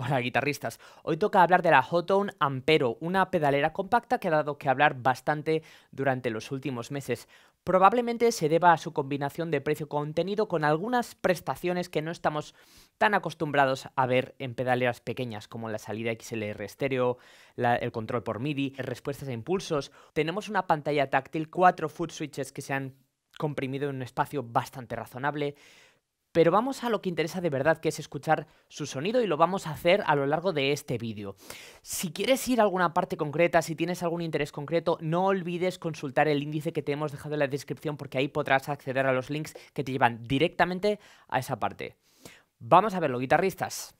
Hola guitarristas, hoy toca hablar de la Hotone Ampero, una pedalera compacta que ha dado que hablar bastante durante los últimos meses. Probablemente se deba a su combinación de precio-contenido con algunas prestaciones que no estamos tan acostumbrados a ver en pedaleras pequeñas como la salida XLR estéreo, el control por MIDI, respuestas a impulsos. Tenemos una pantalla táctil, 4 foot switches que se han comprimido en un espacio bastante razonable. Pero vamos a lo que interesa de verdad, que es escuchar su sonido, y lo vamos a hacer a lo largo de este vídeo. Si quieres ir a alguna parte concreta, si tienes algún interés concreto, no olvides consultar el índice que te hemos dejado en la descripción, porque ahí podrás acceder a los links que te llevan directamente a esa parte. Vamos a verlo, guitarristas.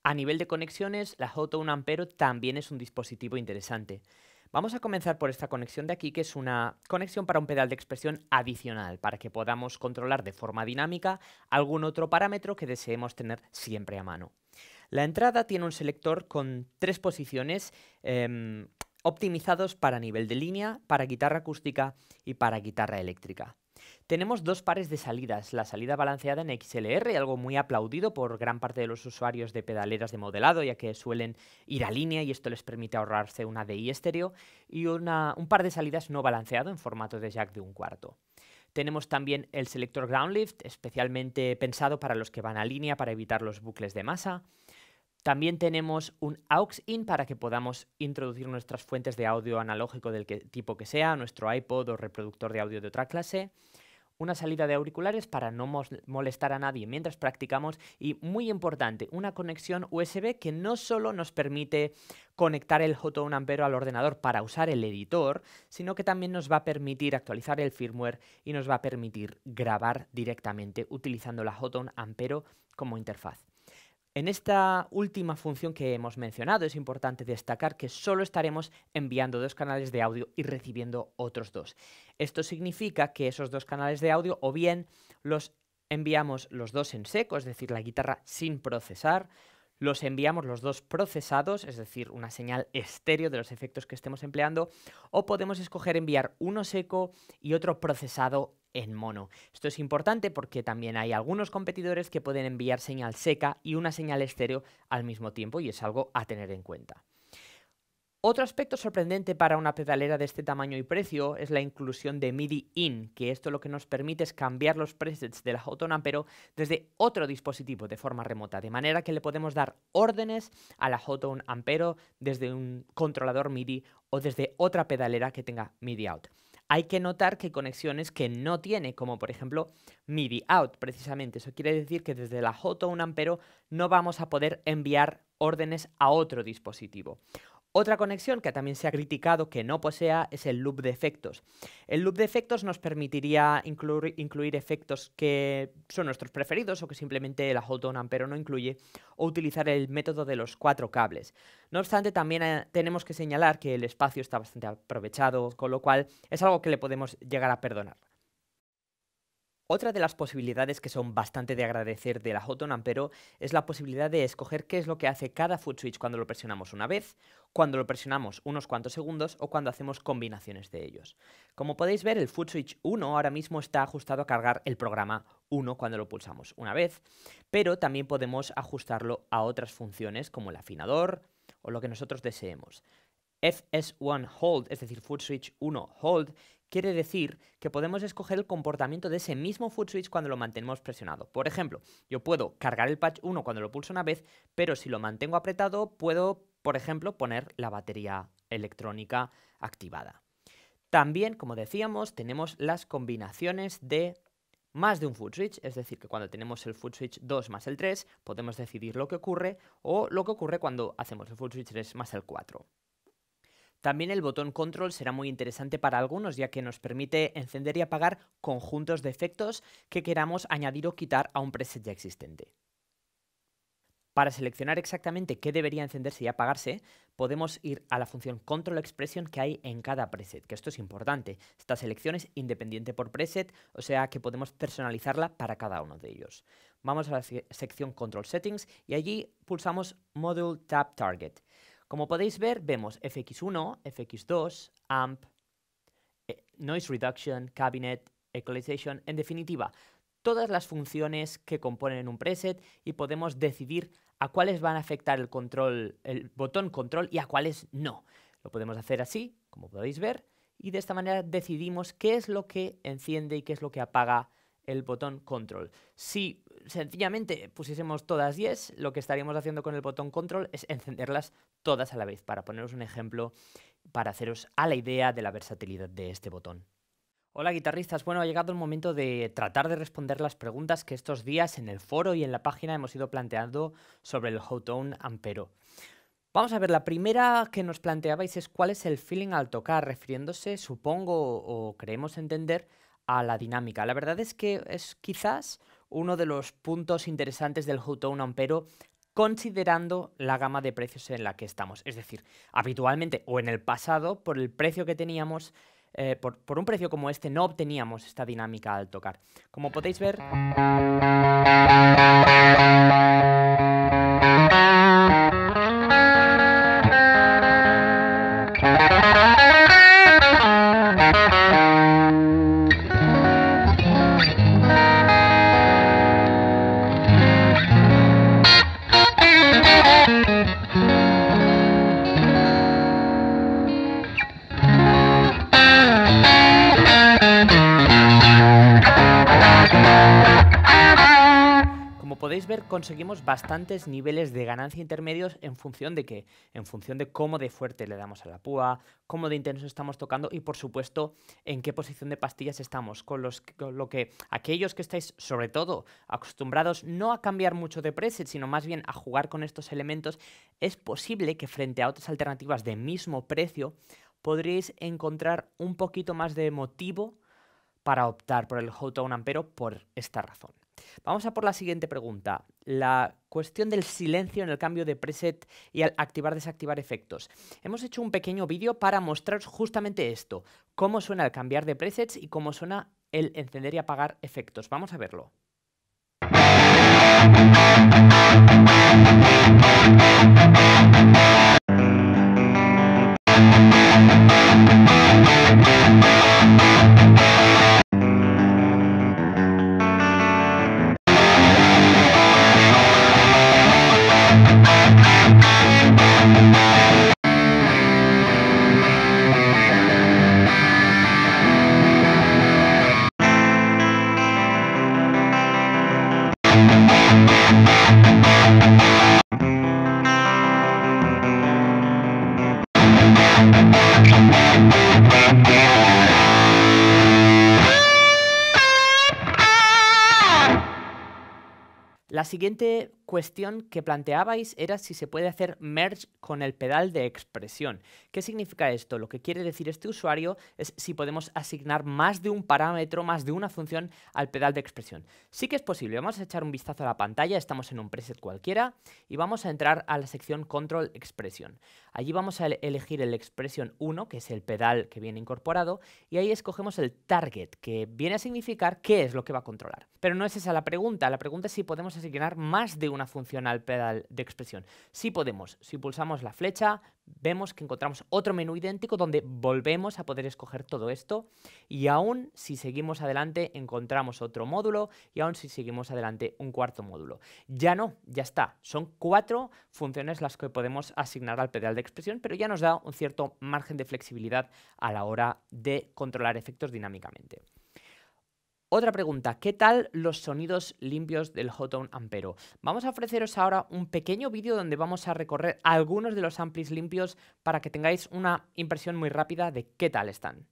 A nivel de conexiones, la Hotone Ampero también es un dispositivo interesante. Vamos a comenzar por esta conexión de aquí, que es una conexión para un pedal de expresión adicional, para que podamos controlar de forma dinámica algún otro parámetro que deseemos tener siempre a mano. La entrada tiene un selector con 3 posiciones optimizados para nivel de línea, para guitarra acústica y para guitarra eléctrica. Tenemos 2 pares de salidas, la salida balanceada en XLR, algo muy aplaudido por gran parte de los usuarios de pedaleras de modelado, ya que suelen ir a línea y esto les permite ahorrarse una DI estéreo, y un par de salidas no balanceado en formato de jack de 1/4. Tenemos también el selector Ground Lift, especialmente pensado para los que van a línea para evitar los bucles de masa. También tenemos un aux-in para que podamos introducir nuestras fuentes de audio analógico del tipo que sea, nuestro iPod o reproductor de audio de otra clase. Una salida de auriculares para no molestar a nadie mientras practicamos y, muy importante, una conexión USB que no solo nos permite conectar el Hotone Ampero al ordenador para usar el editor, sino que también nos va a permitir actualizar el firmware y nos va a permitir grabar directamente utilizando la Hotone Ampero como interfaz. En esta última función que hemos mencionado es importante destacar que solo estaremos enviando 2 canales de audio y recibiendo otros 2. Esto significa que esos 2 canales de audio o bien los enviamos los 2 en seco, es decir, la guitarra sin procesar, los enviamos los 2 procesados, es decir, una señal estéreo de los efectos que estemos empleando, o podemos escoger enviar uno seco y otro procesado en mono. Esto es importante porque también hay algunos competidores que pueden enviar señal seca y una señal estéreo al mismo tiempo y es algo a tener en cuenta. Otro aspecto sorprendente para una pedalera de este tamaño y precio es la inclusión de MIDI in, que esto lo que nos permite es cambiar los presets de la Hotone Ampero desde otro dispositivo de forma remota, de manera que le podemos dar órdenes a la Hotone Ampero desde un controlador MIDI o desde otra pedalera que tenga MIDI out. Hay que notar que hay conexiones que no tiene, como por ejemplo MIDI out, precisamente. Eso quiere decir que desde la Hotone Ampero no vamos a poder enviar órdenes a otro dispositivo. Otra conexión que también se ha criticado que no posea es el loop de efectos. El loop de efectos nos permitiría incluir efectos que son nuestros preferidos o que simplemente la Hotone Ampero no incluye, o utilizar el método de los 4 cables. No obstante, también tenemos que señalar que el espacio está bastante aprovechado, con lo cual es algo que le podemos llegar a perdonar. Otra de las posibilidades que son bastante de agradecer de la Hotone Ampero es la posibilidad de escoger qué es lo que hace cada foot switch cuando lo presionamos una vez, cuando lo presionamos unos cuantos segundos o cuando hacemos combinaciones de ellos. Como podéis ver, el foot switch 1 ahora mismo está ajustado a cargar el programa 1 cuando lo pulsamos una vez, pero también podemos ajustarlo a otras funciones como el afinador o lo que nosotros deseemos. FS1 Hold, es decir, foot switch 1 Hold, quiere decir que podemos escoger el comportamiento de ese mismo foot switch cuando lo mantenemos presionado. Por ejemplo, yo puedo cargar el patch 1 cuando lo pulso una vez, pero si lo mantengo apretado puedo, por ejemplo, poner la batería electrónica activada. También, como decíamos, tenemos las combinaciones de más de un foot switch, es decir, que cuando tenemos el foot switch 2 más el 3, podemos decidir lo que ocurre o lo que ocurre cuando hacemos el foot switch 3 más el 4. También el botón control será muy interesante para algunos, ya que nos permite encender y apagar conjuntos de efectos que queramos añadir o quitar a un preset ya existente. Para seleccionar exactamente qué debería encenderse y apagarse, podemos ir a la función Control Expression que hay en cada preset, que esto es importante. Esta selección es independiente por preset, o sea que podemos personalizarla para cada uno de ellos. Vamos a la sección Control Settings y allí pulsamos Module Tab Target. Como podéis ver, vemos FX1, FX2, AMP, Noise Reduction, Cabinet, Equalization, en definitiva, todas las funciones que componen un preset y podemos decidir a cuáles van a afectar el botón control y a cuáles no. Lo podemos hacer así, como podéis ver, y de esta manera decidimos qué es lo que enciende y qué es lo que apaga el botón control. Si sencillamente pusiésemos todas 10, lo que estaríamos haciendo con el botón control es encenderlas todas a la vez, para poneros un ejemplo, para haceros a la idea de la versatilidad de este botón. Hola guitarristas, bueno, ha llegado el momento de tratar de responder las preguntas que estos días en el foro y en la página hemos ido planteando sobre el Hotone Ampero. Vamos a ver, la primera que nos planteabais es cuál es el feeling al tocar, refiriéndose, supongo o creemos entender, a la dinámica. La verdad es que es quizás uno de los puntos interesantes del Hotone Ampero considerando la gama de precios en la que estamos. Es decir, habitualmente o en el pasado, por el precio que teníamos, por un precio como este, no obteníamos esta dinámica al tocar. Como podéis ver... Como podéis ver, conseguimos bastantes niveles de ganancia intermedios en función de qué, en función de cómo de fuerte le damos a la púa, cómo de intenso estamos tocando y, por supuesto, en qué posición de pastillas estamos. Con lo que aquellos que estáis, sobre todo, acostumbrados no a cambiar mucho de preset, sino más bien a jugar con estos elementos, es posible que frente a otras alternativas de mismo precio podréis encontrar un poquito más de motivo para optar por el Hotone Ampero por esta razón. Vamos a por la siguiente pregunta. La cuestión del silencio en el cambio de preset y al activar-desactivar efectos. Hemos hecho un pequeño vídeo para mostraros justamente esto. Cómo suena el cambiar de presets y cómo suena el encender y apagar efectos. Vamos a verlo. La siguiente cuestión que planteabais era si se puede hacer merge con el pedal de expresión. ¿Qué significa esto? Lo que quiere decir este usuario es si podemos asignar más de un parámetro, más de una función al pedal de expresión. Sí que es posible. Vamos a echar un vistazo a la pantalla, estamos en un preset cualquiera y vamos a entrar a la sección Control Expression. Allí vamos a elegir el Expression 1, que es el pedal que viene incorporado, y ahí escogemos el Target, que viene a significar qué es lo que va a controlar. Pero no es esa la pregunta es si podemos asignar más de una función al pedal de expresión. Sí podemos. Si pulsamos la flecha, vemos que encontramos otro menú idéntico donde volvemos a poder escoger todo esto, y aún si seguimos adelante encontramos otro módulo, y aún si seguimos adelante un cuarto módulo. Ya no, ya está. Son 4 funciones las que podemos asignar al pedal de expresión, pero ya nos da un cierto margen de flexibilidad a la hora de controlar efectos dinámicamente. Otra pregunta, ¿qué tal los sonidos limpios del Hotone Ampero? Vamos a ofreceros ahora un pequeño vídeo donde vamos a recorrer algunos de los amplis limpios para que tengáis una impresión muy rápida de qué tal están.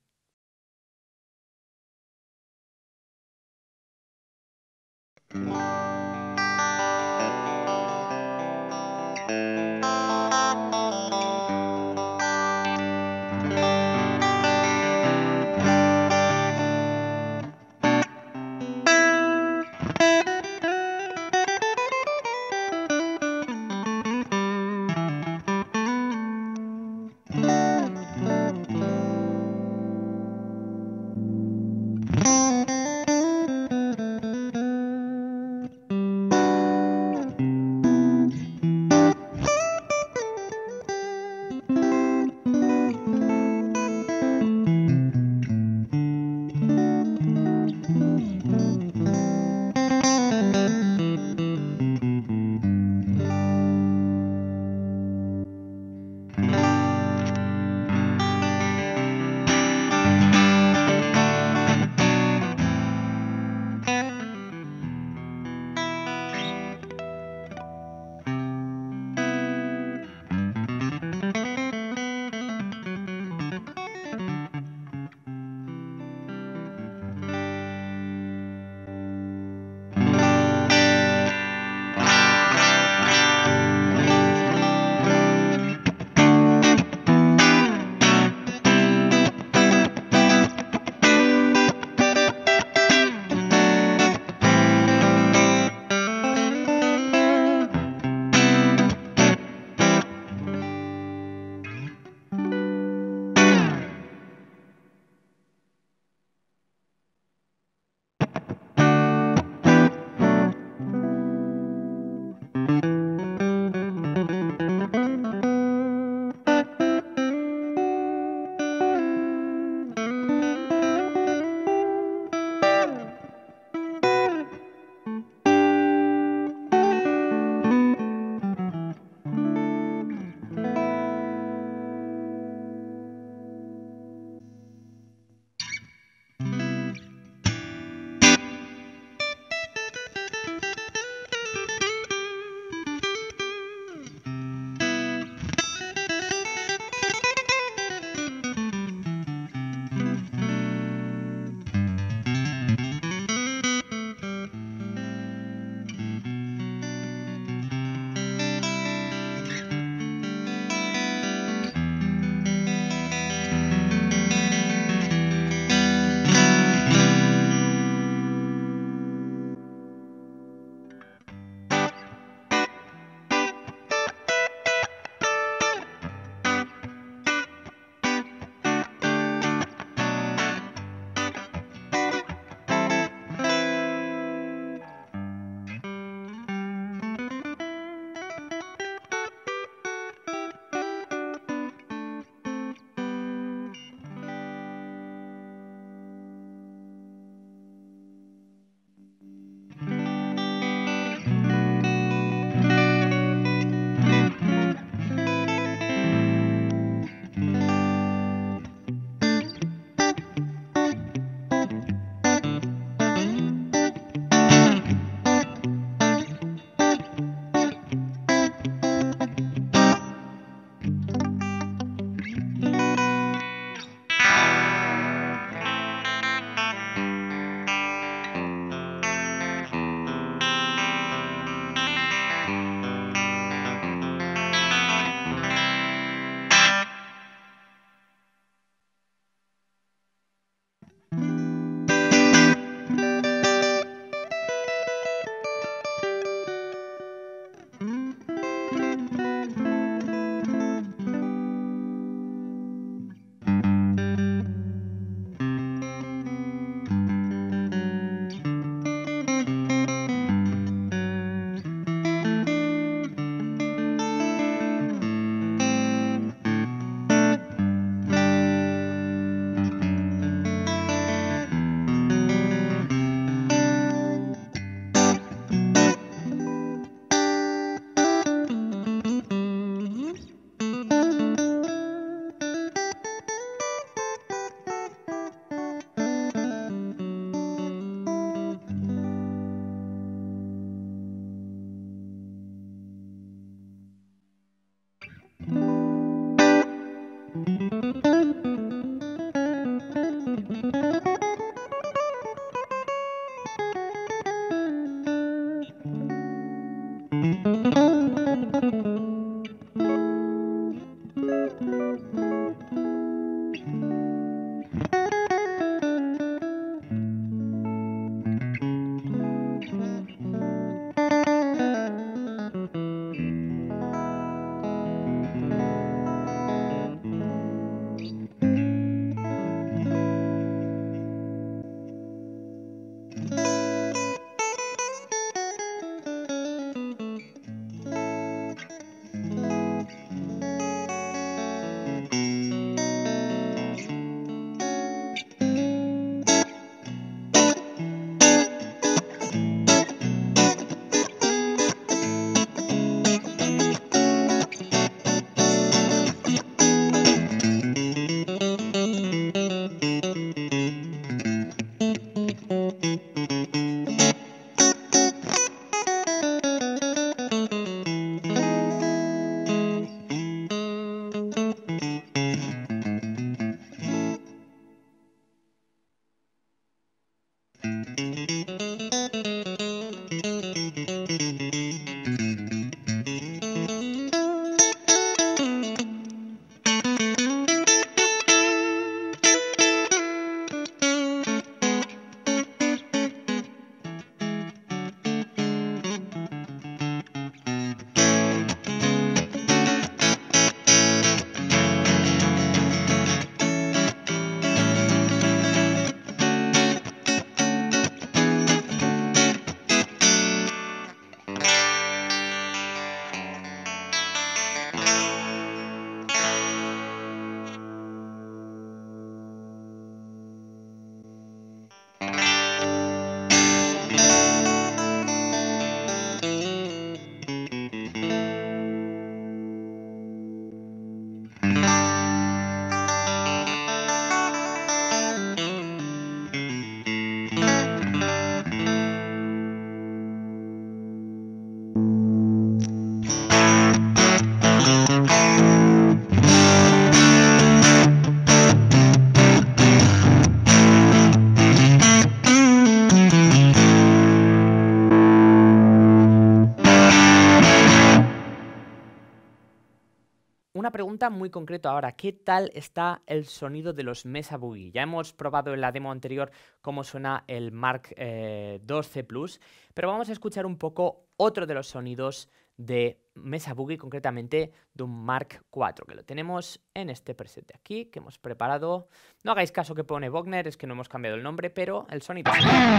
Una pregunta muy concreta ahora, ¿qué tal está el sonido de los Mesa Boogie? Ya hemos probado en la demo anterior cómo suena el Mark II C+, pero vamos a escuchar un poco otro de los sonidos de Mesa Boogie, concretamente de un Mark IV, que lo tenemos en este preset de aquí, que hemos preparado. No hagáis caso que pone Wagner, es que no hemos cambiado el nombre, pero el sonido.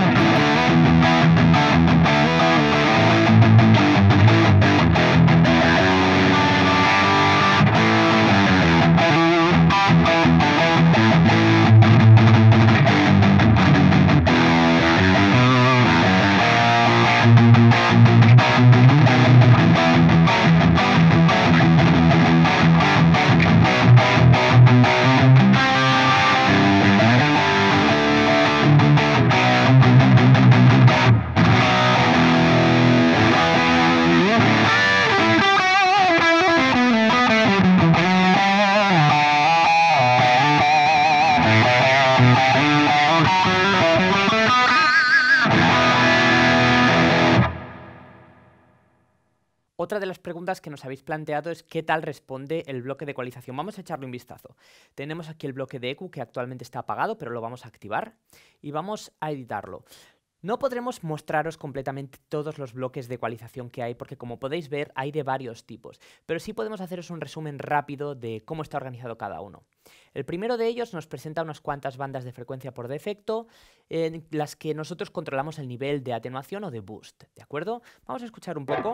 Otra de las preguntas que nos habéis planteado es ¿qué tal responde el bloque de ecualización? Vamos a echarle un vistazo. Tenemos aquí el bloque de EQ que actualmente está apagado, pero lo vamos a activar y vamos a editarlo. No podremos mostraros completamente todos los bloques de ecualización que hay porque, como podéis ver, hay de varios tipos, pero sí podemos haceros un resumen rápido de cómo está organizado cada uno. El primero de ellos nos presenta unas cuantas bandas de frecuencia por defecto en las que nosotros controlamos el nivel de atenuación o de boost, ¿de acuerdo? Vamos a escuchar un poco.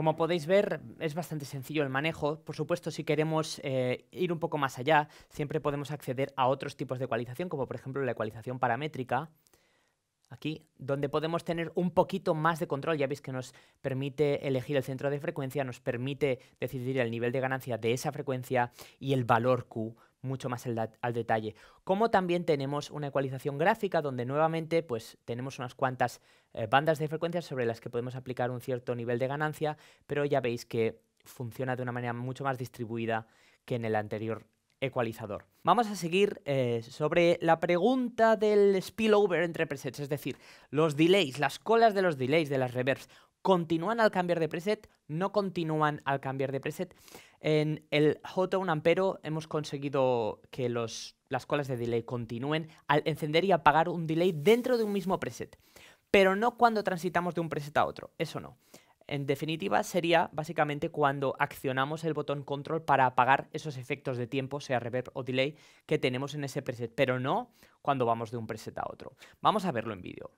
Como podéis ver, es bastante sencillo el manejo. Por supuesto, si queremos ir un poco más allá, siempre podemos acceder a otros tipos de ecualización, como por ejemplo la ecualización paramétrica, aquí, donde podemos tener un poquito más de control. Ya veis que nos permite elegir el centro de frecuencia, nos permite decidir el nivel de ganancia de esa frecuencia y el valor Q, mucho más al detalle. Como también tenemos una ecualización gráfica donde nuevamente pues tenemos unas cuantas bandas de frecuencias sobre las que podemos aplicar un cierto nivel de ganancia, pero ya veis que funciona de una manera mucho más distribuida que en el anterior ecualizador. Vamos a seguir sobre la pregunta del spillover entre presets, es decir, los delays, las colas de los delays de las reverbs, ¿continúan al cambiar de preset? ¿No continúan al cambiar de preset? En el Hotone Ampero hemos conseguido que las colas de delay continúen al encender y apagar un delay dentro de un mismo preset, pero no cuando transitamos de un preset a otro, eso no. En definitiva, sería básicamente cuando accionamos el botón control para apagar esos efectos de tiempo, sea reverb o delay, que tenemos en ese preset, pero no cuando vamos de un preset a otro. Vamos a verlo en vídeo.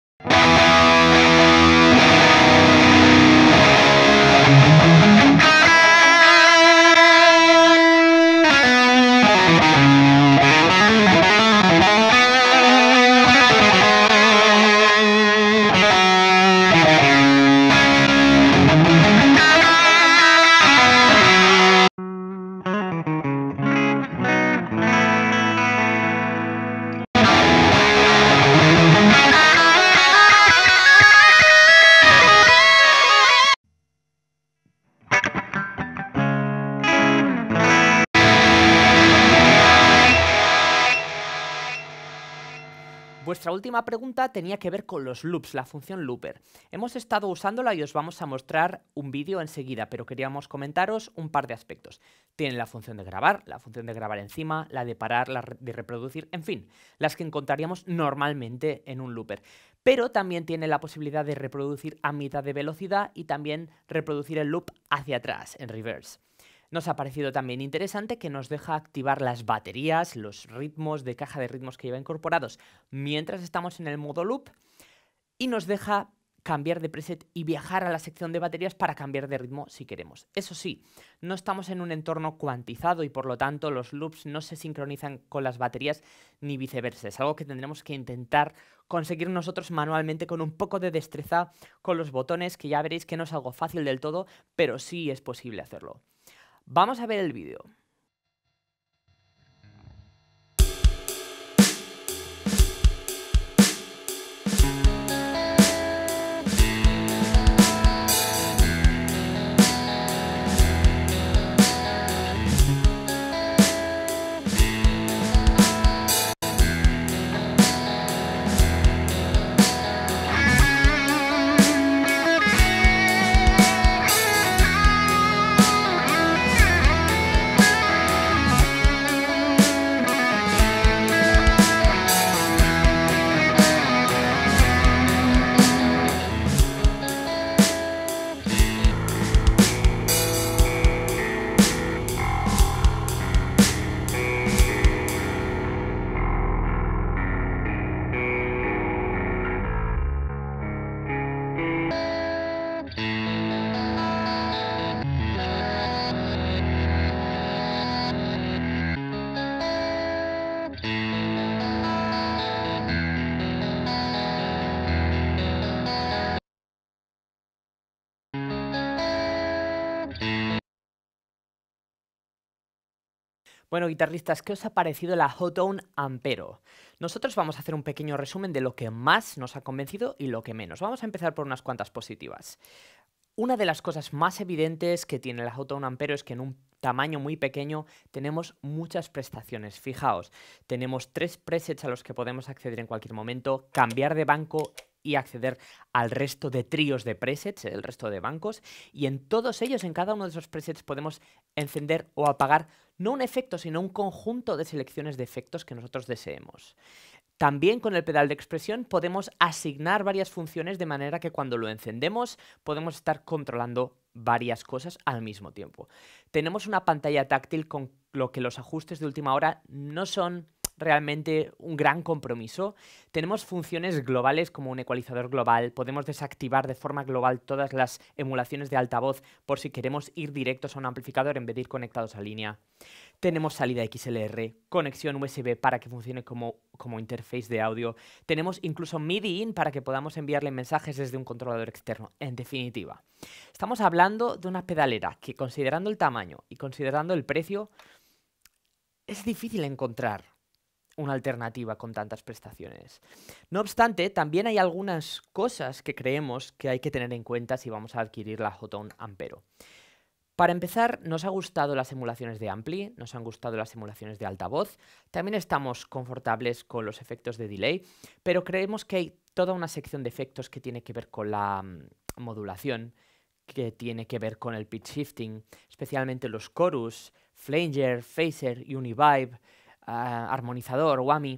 Vuestra última pregunta tenía que ver con los loops, la función looper. Hemos estado usándola y os vamos a mostrar un vídeo enseguida, pero queríamos comentaros un par de aspectos. Tiene la función de grabar encima, la de parar, la de reproducir, en fin, las que encontraríamos normalmente en un looper. Pero también tiene la posibilidad de reproducir a mitad de velocidad y también reproducir el loop hacia atrás, en reverse. Nos ha parecido también interesante que nos deja activar las baterías, los ritmos de caja de ritmos que lleva incorporados mientras estamos en el modo loop y nos deja cambiar de preset y viajar a la sección de baterías para cambiar de ritmo si queremos. Eso sí, no estamos en un entorno cuantizado y por lo tanto los loops no se sincronizan con las baterías ni viceversa. Es algo que tendremos que intentar conseguir nosotros manualmente con un poco de destreza con los botones, que ya veréis que no es algo fácil del todo, pero sí es posible hacerlo. Vamos a ver el vídeo. Bueno, guitarristas, ¿qué os ha parecido la Hotone Ampero? Nosotros vamos a hacer un pequeño resumen de lo que más nos ha convencido y lo que menos. Vamos a empezar por unas cuantas positivas. Una de las cosas más evidentes que tiene la Hotone Ampero es que en un tamaño muy pequeño tenemos muchas prestaciones. Fijaos, tenemos 3 presets a los que podemos acceder en cualquier momento, cambiar de banco y acceder al resto de tríos de presets, el resto de bancos, y en todos ellos, en cada uno de esos presets, podemos encender o apagar no un efecto, sino un conjunto de selecciones de efectos que nosotros deseemos. También con el pedal de expresión podemos asignar varias funciones de manera que cuando lo encendemos podemos estar controlando varias cosas al mismo tiempo. Tenemos una pantalla táctil con lo que los ajustes de última hora no son realmente un gran compromiso. Tenemos funciones globales como un ecualizador global, podemos desactivar de forma global todas las emulaciones de altavoz por si queremos ir directos a un amplificador en vez de ir conectados a línea. Tenemos salida XLR, conexión USB para que funcione como interface de audio. Tenemos incluso MIDI in para que podamos enviarle mensajes desde un controlador externo. En definitiva, estamos hablando de una pedalera que, considerando el tamaño y considerando el precio, es difícil encontrar una alternativa con tantas prestaciones. No obstante, también hay algunas cosas que creemos que hay que tener en cuenta si vamos a adquirir la Hotone Ampero. Para empezar, nos ha gustado las emulaciones de ampli, nos han gustado las emulaciones de altavoz, también estamos confortables con los efectos de delay, pero creemos que hay toda una sección de efectos que tiene que ver con la modulación, que tiene que ver con el pitch shifting, especialmente los chorus, flanger, phaser, univibe, armonizador, whammy,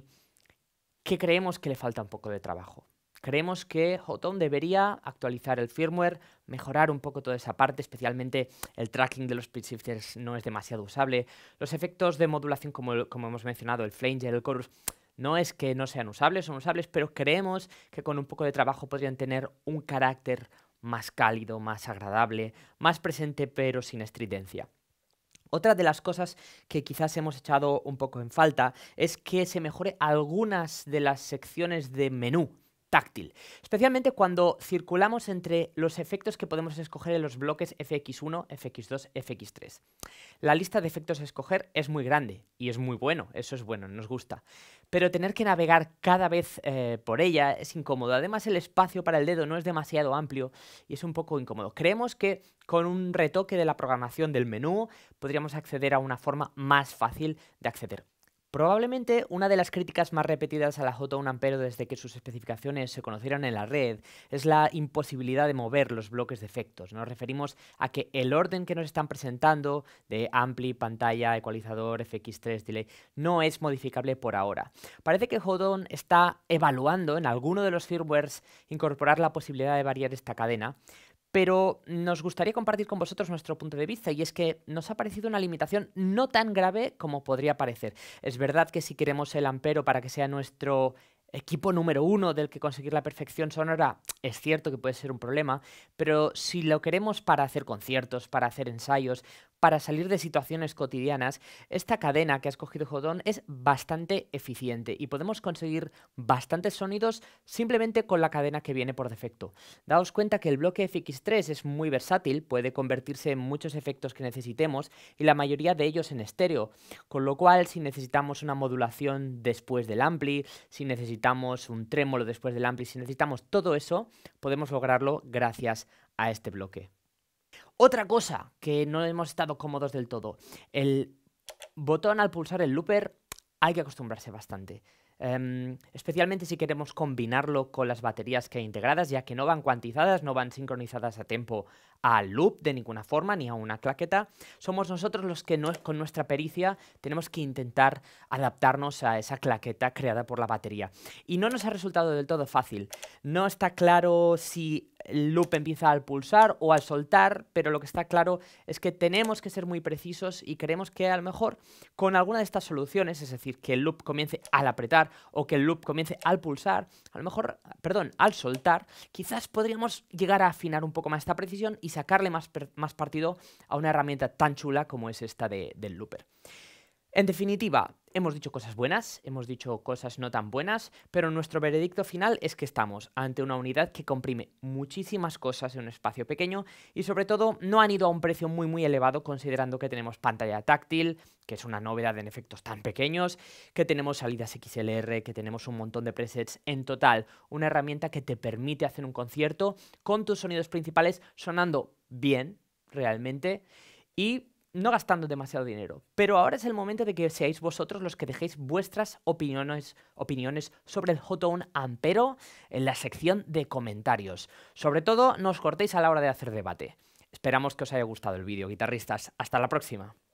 que creemos que le falta un poco de trabajo. Creemos que Hotone debería actualizar el firmware, mejorar un poco toda esa parte, especialmente el tracking de los pitch shifters no es demasiado usable. Los efectos de modulación, como hemos mencionado, el flanger, el chorus, no es que no sean usables, son usables, pero creemos que con un poco de trabajo podrían tener un carácter más cálido, más agradable, más presente pero sin estridencia. Otra de las cosas que quizás hemos echado un poco en falta es que se mejore algunas de las secciones de menú táctil, especialmente cuando circulamos entre los efectos que podemos escoger en los bloques FX1, FX2, FX3. La lista de efectos a escoger es muy grande y es muy bueno, eso es bueno, nos gusta. Pero tener que navegar cada vez por ella es incómodo. Además, el espacio para el dedo no es demasiado amplio y es un poco incómodo. Creemos que con un retoque de la programación del menú podríamos acceder a una forma más fácil de acceder. Probablemente una de las críticas más repetidas a la Hotone Ampero desde que sus especificaciones se conocieron en la red es la imposibilidad de mover los bloques de efectos. Nos referimos a que el orden que nos están presentando de ampli, pantalla, ecualizador, FX3, delay, no es modificable por ahora. Parece que Hotone está evaluando en alguno de los firmwares incorporar la posibilidad de variar esta cadena, pero nos gustaría compartir con vosotros nuestro punto de vista, y es que nos ha parecido una limitación no tan grave como podría parecer. Es verdad que si queremos el Ampero para que sea nuestro equipo número uno del que conseguir la perfección sonora, es cierto que puede ser un problema, pero si lo queremos para hacer conciertos, para hacer ensayos, para salir de situaciones cotidianas, esta cadena que ha escogido Hotone es bastante eficiente y podemos conseguir bastantes sonidos simplemente con la cadena que viene por defecto. Daos cuenta que el bloque FX3 es muy versátil, puede convertirse en muchos efectos que necesitemos y la mayoría de ellos en estéreo, con lo cual si necesitamos una modulación después del ampli, si necesitamos un trémolo después del ampli, si necesitamos todo eso, podemos lograrlo gracias a este bloque. Otra cosa que no hemos estado cómodos del todo, el botón al pulsar el looper hay que acostumbrarse bastante. Especialmente si queremos combinarlo con las baterías que hay integradas, ya que no van cuantizadas, no van sincronizadas a tempo al loop de ninguna forma, ni a una claqueta. Somos nosotros los que con nuestra pericia tenemos que intentar adaptarnos a esa claqueta creada por la batería. Y no nos ha resultado del todo fácil. No está claro si el loop empieza al pulsar o al soltar, pero lo que está claro es que tenemos que ser muy precisos y queremos que a lo mejor con alguna de estas soluciones, es decir, que el loop comience al apretar o que el loop comience al pulsar, a lo mejor, perdón, al soltar, quizás podríamos llegar a afinar un poco más esta precisión y sacarle más partido a una herramienta tan chula como es esta del looper. En definitiva, hemos dicho cosas buenas, hemos dicho cosas no tan buenas, pero nuestro veredicto final es que estamos ante una unidad que comprime muchísimas cosas en un espacio pequeño y sobre todo no han ido a un precio muy elevado considerando que tenemos pantalla táctil, que es una novedad en efectos tan pequeños, que tenemos salidas XLR, que tenemos un montón de presets. En total, una herramienta que te permite hacer un concierto con tus sonidos principales sonando bien, realmente, y no gastando demasiado dinero. Pero ahora es el momento de que seáis vosotros los que dejéis vuestras opiniones sobre el Hotone Ampero en la sección de comentarios. Sobre todo, no os cortéis a la hora de hacer debate. Esperamos que os haya gustado el vídeo, guitarristas. Hasta la próxima.